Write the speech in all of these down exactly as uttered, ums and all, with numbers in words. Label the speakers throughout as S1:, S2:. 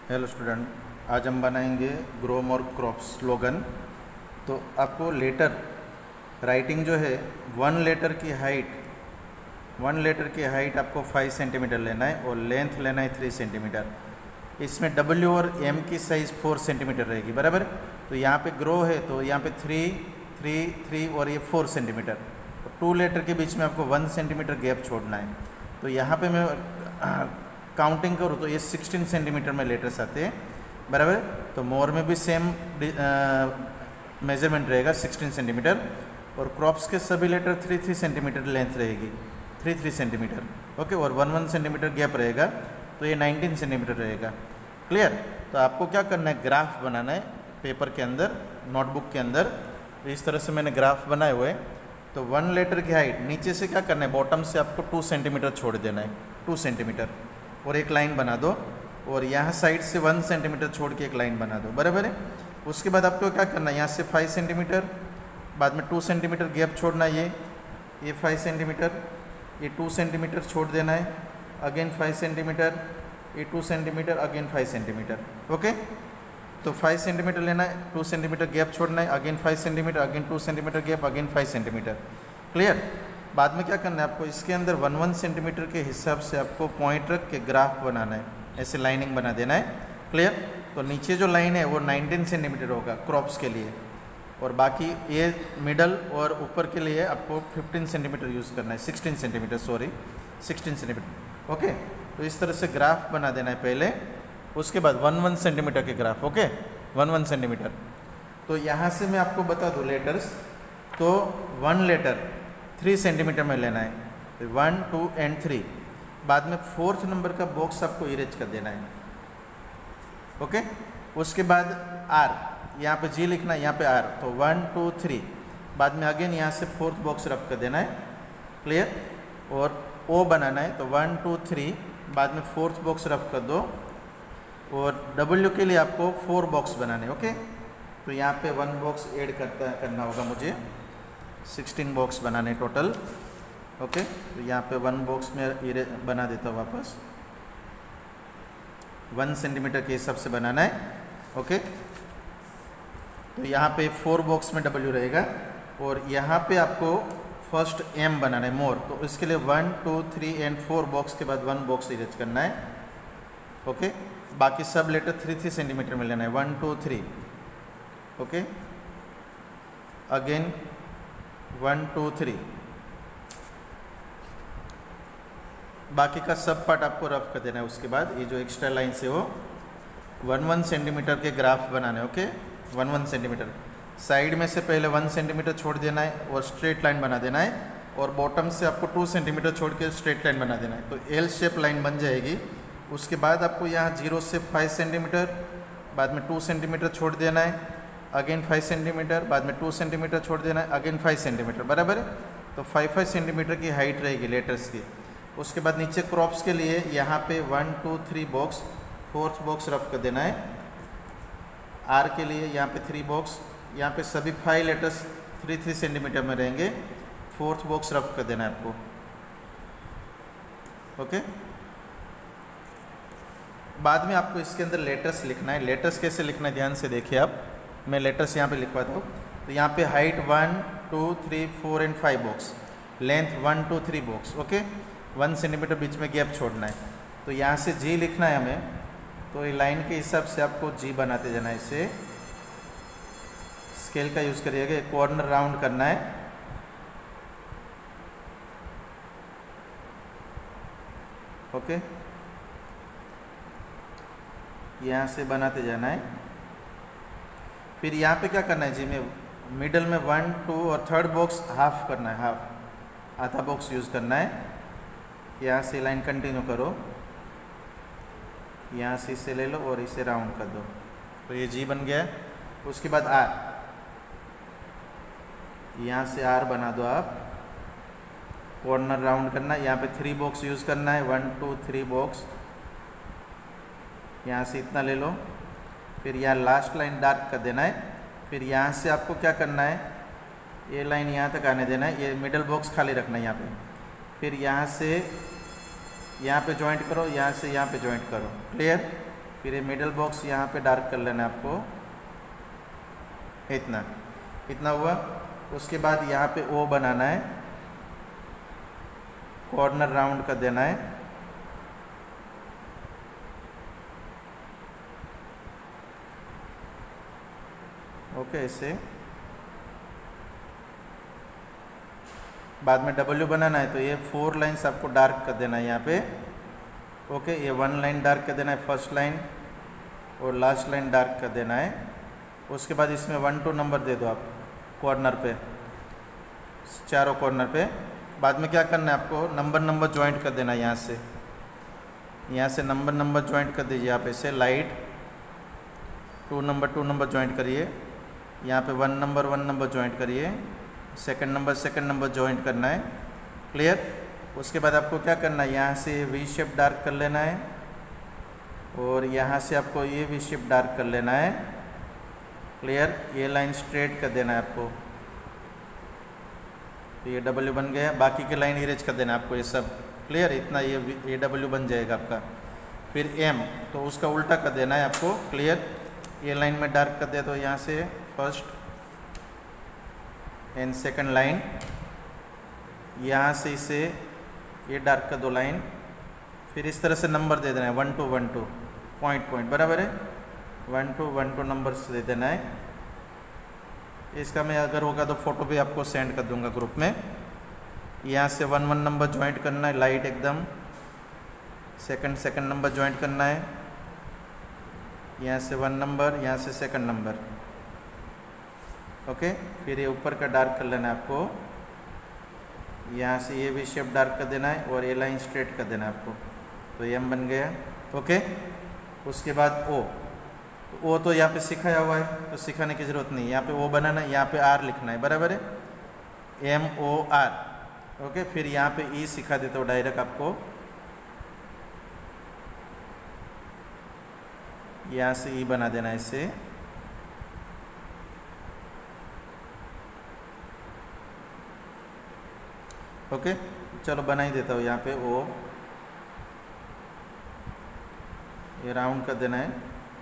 S1: Hello student, आज हम बनाएंगे ग्रो मोर क्रॉप्स स्लोगन। तो आपको लेटर राइटिंग जो है वन लेटर की हाइट वन लेटर की हाइट आपको फाइव सेंटीमीटर लेना है और लेंथ लेना है थ्री सेंटीमीटर। इसमें डब्ल्यू और एम की साइज़ फोर सेंटीमीटर रहेगी, बराबर। तो यहाँ पे ग्रो है तो यहाँ पे थ्री थ्री थ्री और ये फोर सेंटीमीटर। टू लेटर के बीच में आपको वन सेंटीमीटर गैप छोड़ना है। तो यहाँ पे मैं काउंटिंग करूँ तो ये सिक्सटीन सेंटीमीटर में लेटर्स आते हैं, बराबर। तो मोर में भी सेम मेजरमेंट रहेगा सिक्सटीन सेंटीमीटर और क्रॉप्स के सभी letter three three centimetre length रहेगी, थ्री थ्री सेंटीमीटर, ओके। और वन वन सेंटीमीटर गैप रहेगा तो ये नाइनटीन सेंटीमीटर रहेगा। क्लियर। तो आपको क्या करना है, ग्राफ बनाना है पेपर के अंदर, नोटबुक के अंदर। तो इस तरह से मैंने ग्राफ बनाए हुए। तो वन लेटर की हाइट नीचे से क्या करना है, बॉटम से आपको टू सेंटीमीटर छोड़ देना है, टू सेंटीमीटर, और एक लाइन बना दो। और यहाँ साइड से वन सेंटीमीटर छोड़ के एक लाइन बना दो, बराबर है। उसके बाद आपको क्या करना है, यहाँ से फाइव सेंटीमीटर, बाद में टू सेंटीमीटर गैप छोड़ना है, ये ये फाइव सेंटीमीटर, ये टू सेंटीमीटर छोड़ देना है, अगेन फाइव सेंटीमीटर, ये two centimetre, again five centimetre, okay. तो फाइव सेंटीमीटर लेना है, टू सेंटीमीटर गैप छोड़ना है, again five centimetre, again two centimetre gap, again five centimetre. Clear. बाद में क्या करना है आपको, इसके अंदर वन वन सेंटीमीटर के हिसाब से आपको पॉइंट रख के ग्राफ बनाना है, ऐसे लाइनिंग बना देना है। क्लियर। तो नीचे जो लाइन है वो नाइनटीन सेंटीमीटर होगा क्रॉप्स के लिए, और बाकी ये मिडल और ऊपर के लिए आपको फिफ्टीन सेंटीमीटर यूज़ करना है, sixteen centimetre, sorry sixteen centimetre, okay. तो इस तरह से ग्राफ बना देना है पहले, उसके बाद वन वन सेंटीमीटर के graph, okay, one one centimetre. तो यहाँ से मैं आपको बता दूँ लेटर्स, तो वन लेटर थ्री सेंटीमीटर में लेना है, वन टू एंड थ्री। बाद में फोर्थ नंबर का बॉक्स आपको इरेज कर देना है, ओके। उसके बाद आर, यहाँ पे जी लिखना है, यहाँ पे आर, तो वन टू थ्री। बाद में अगेन यहाँ से फोर्थ बॉक्स रख कर देना है, क्लियर। और ओ बनाना है, तो वन टू थ्री, बाद में फोर्थ बॉक्स रख कर दो। और डब्ल्यू के लिए आपको फोर बॉक्स बनाने, ओके। तो यहाँ पे वन बॉक्स ऐड करता करना होगा मुझे, सिक्सटीन बॉक्स बनाने टोटल, ओके। तो यहाँ पे वन बॉक्स में बना देता हूँ वापस, वन सेंटीमीटर के हिसाब से बनाना है, ओके। तो यहाँ पे फोर बॉक्स में डब्ल्यू रहेगा, और यहाँ पे आपको फर्स्ट एम बनाना है, मोर। तो इसके लिए one two three and four box के बाद वन बॉक्स इरेज करना है, ओके। बाकी सब लेटर थ्री थ्री सेंटीमीटर में लेना है, one two three, okay. Again one two three. बाकी का सब पार्ट आपको रफ कर देना है। उसके बाद ये जो एक्स्ट्रा लाइन से वो वन वन सेंटीमीटर के ग्राफ बनाने, okay, one one centimetre. Side में से पहले वन सेंटीमीटर छोड़ देना है और स्ट्रेट लाइन बना देना है, और बॉटम से आपको टू सेंटीमीटर छोड़ के स्ट्रेट लाइन बना देना है। तो एल शेप लाइन बन जाएगी। उसके बाद आपको यहाँ जीरो से फाइव सेंटीमीटर, बाद में टू सेंटीमीटर छोड़ देना है, अगेन फाइव सेंटीमीटर, बाद में टू सेंटीमीटर छोड़ देना है, अगेन फाइव सेंटीमीटर, बराबर है। तो फाइव फाइव सेंटीमीटर की हाइट रहेगी लेटर्स की। उसके बाद नीचे क्रॉप्स के लिए यहाँ पे one two three box, fourth box rough कर देना है। आर के लिए यहाँ पे थ्री बॉक्स, यहाँ पे सभी five letters three three centimetre में रहेंगे, फोर्थ बॉक्स रफ कर देना है आपको, ओके। बाद में आपको इसके अंदर लेटर्स लिखना है। लेटर्स कैसे लिखना है ध्यान से देखिए आप, मैं लेटर्स यहाँ पे लिखवाता हूँ। तो यहाँ पे height one two three four and five box, length one two three box, okay. One centimetre बीच में गैप छोड़ना है। तो यहाँ से जी लिखना है हमें, तो ये लाइन के हिसाब से आपको जी बनाते जाना है। इसे स्केल का यूज़ करिएगा, कॉर्नर राउंड करना है, ओके। यहाँ से बनाते जाना है। फिर यहाँ पे क्या करना है जी में, मिडल में वन टू और थर्ड बॉक्स हाफ करना है, हाफ आधा बॉक्स यूज़ करना है। यहाँ से लाइन कंटिन्यू करो, यहाँ से इसे ले लो और इसे राउंड कर दो, तो ये जी बन गया। उसके बाद आर, यहाँ से आर बना दो आप, कॉर्नर राउंड करना है। यहाँ पे थ्री बॉक्स यूज़ करना है, वन टू थ्री बॉक्स, यहाँ से इतना ले लो। फिर यहाँ लास्ट लाइन डार्क कर देना है। फिर यहाँ से आपको क्या करना है, ये लाइन यहाँ तक आने देना है, ये मिडल बॉक्स खाली रखना है यहाँ पे। फिर यहाँ से यहाँ पे जॉइंट करो, यहाँ से यहाँ पे जॉइंट करो, क्लियर। फिर ये मिडल बॉक्स यहाँ पे डार्क कर लेना है आपको, इतना इतना हुआ। उसके बाद यहाँ पे ओ बनाना है, कॉर्नर राउंड कर देना है, ओके ऐसे। बाद में डब्ल्यू बनाना है, तो ये फोर लाइन्स आपको डार्क कर देना है यहाँ पे, ओके। ये वन लाइन डार्क कर देना है फर्स्ट लाइन, और लास्ट लाइन डार्क कर देना है। उसके बाद इसमें वन टू नंबर दे दो आप कॉर्नर पे, चारों कॉर्नर पे। बाद में क्या करना है आपको, नंबर नंबर ज्वाइंट कर देना है यहाँ से, यहाँ से नंबर नंबर ज्वाइंट कर दीजिए आप ऐसे, light two number two number joint करिए, यहाँ पे one number one number joint करिए, second number second number joint करना है, क्लियर। उसके बाद आपको क्या करना है, यहाँ से वी शेप डार्क कर लेना है, और यहाँ से आपको ये वी शेप डार्क कर लेना है, क्लियर। ये लाइन स्ट्रेट कर देना है आपको, तो ये डब्ल्यू बन गया। बाकी के लाइन इरेज कर देना है आपको, ये सब क्लियर। इतना ये ये डब्ल्यू बन जाएगा आपका। फिर एम, तो उसका उल्टा कर देना है आपको, क्लियर। ये लाइन में डार्क कर दे, तो यहाँ से फर्स्ट एंड सेकंड लाइन, यहाँ से इसे ये डार्क कर दो लाइन। फिर इस तरह से नंबर दे देना है, one two one two point point, बराबर है, one two one two numbers दे देना है। इसका मैं अगर होगा तो फोटो भी आपको सेंड कर दूंगा ग्रुप में। यहाँ से वन वन नंबर ज्वाइंट करना है, लाइट एकदम, सेकंड सेकंड नंबर ज्वाइंट करना है, यहाँ से वन नंबर, यहाँ से सेकंड नंबर, ओके। फिर ये ऊपर का डार्क कर लेना है आपको, यहाँ से ये भी शेप डार्क कर देना है, और ये लाइन स्ट्रेट कर देना है आपको, तो एम बन गया, ओके। उसके बाद ओ, तो ओ तो यहाँ पे सिखाया हुआ है, तो सिखाने की ज़रूरत नहीं, यहाँ पे ओ बनाना है, यहाँ पे आर लिखना है, बराबर है, एम ओ आर, ओके। फिर यहाँ पे ई सिखा देता हूँ डायरेक्ट आपको, यहाँ से ई बना देना है इससे, ओके। चलो बना ही देता हूँ यहाँ पे ओ, ये राउंड कर देना है,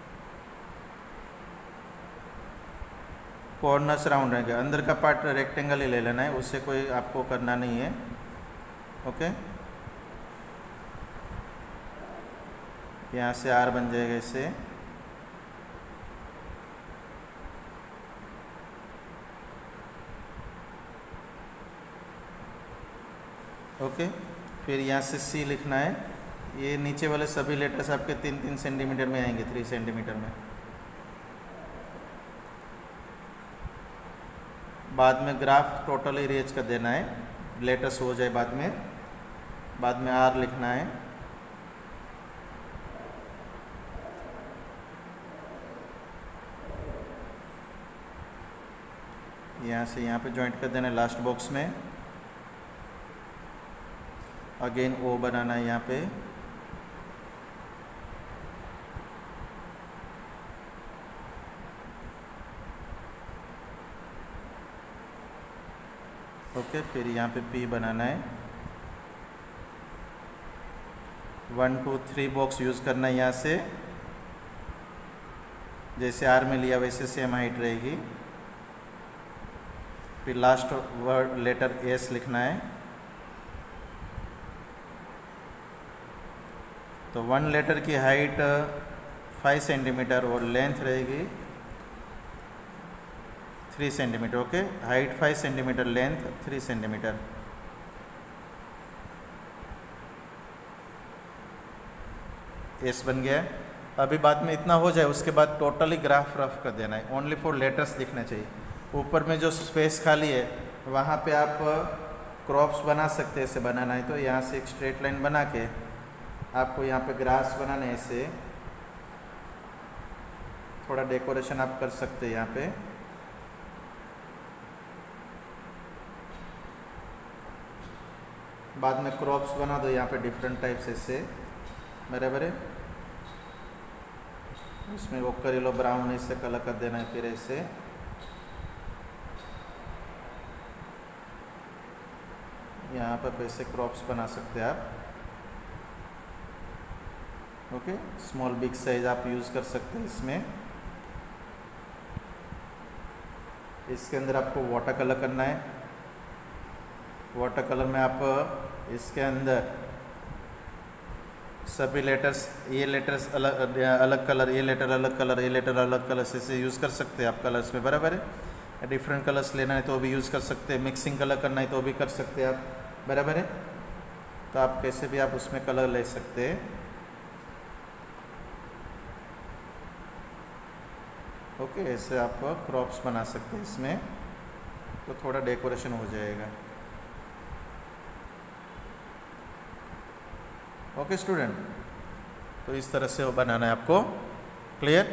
S1: कॉर्नर्स राउंड रहेगा, अंदर का पार्ट रेक्टेंगल ही ले लेना है, उससे कोई आपको करना नहीं है, ओके। यहाँ से आर बन जाएगा इससे, ओके। फिर यहाँ से सी लिखना है। ये नीचे वाले सभी लेटर्स आपके तीन तीन सेंटीमीटर में आएंगे, थ्री सेंटीमीटर में। बाद में ग्राफ टोटल इरेज कर देना है, लेटर्स हो जाए बाद में। बाद में आर लिखना है, यहाँ से यहाँ पे ज्वाइंट कर देना है लास्ट बॉक्स में। अगेन ओ बनाना है यहाँ पे, ओके। फिर यहाँ पे पी बनाना है, one two three box use करना है यहाँ से, जैसे आर में लिया वैसे सेम हाइट रहेगी। फिर लास्ट वर्ड लेटर एस लिखना है, तो वन लेटर की हाइट फाइव सेंटीमीटर और लेंथ रहेगी three centimetre, okay. Height five centimetre, length three centimetre. S बन गया। अभी बाद में इतना हो जाए, उसके बाद टोटली ग्राफ रफ कर देना है, ओनली फॉर लेटर्स दिखना चाहिए। ऊपर में जो स्पेस खाली है वहाँ पे आप क्रॉप्स बना सकते हैं, ऐसे बनाना है तो यहाँ से एक स्ट्रेट लाइन बना के आपको यहाँ पे ग्रास बनाना है, इससे थोड़ा डेकोरेशन आप कर सकते हैं यहाँ पे। बाद में क्रॉप्स बना दो यहाँ पे डिफरेंट टाइप से, इससे बराबर है। इसमें वो करेलो ब्राउन इससे कलर कर देना है, फिर ऐसे यहाँ पर ऐसे क्रॉप्स बना सकते हैं आप, ओके, स्मॉल बिग साइज आप यूज़ कर सकते हैं इसमें। इसके अंदर आपको वाटर कलर करना है। वाटर कलर में आप इसके अंदर सभी लेटर्स, ये लेटर्स अलग अलग कलर, ये लेटर अलग कलर, ये लेटर अलग कलर से यूज़ कर सकते हैं आप कलर्स में, बराबर है। डिफरेंट कलर्स लेना है तो भी यूज़ कर सकते हैं, मिक्सिंग कलर करना है तो भी कर सकते हैं आप, बराबर है। तो आप कैसे भी आप उसमें कलर ले सकते हैं। ओके, ऐसे आप क्रॉप्स बना सकते हैं इसमें, तो थोड़ा डेकोरेशन हो जाएगा। ओके स्टूडेंट, तो इस तरह से वो बनाना है आपको, क्लियर।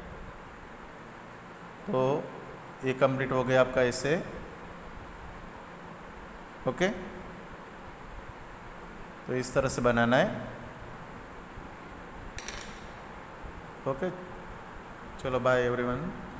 S1: तो ये कंप्लीट हो गया आपका ऐसे। ओके, तो इस तरह से बनाना है। ओके, चलो बाय एवरीवन।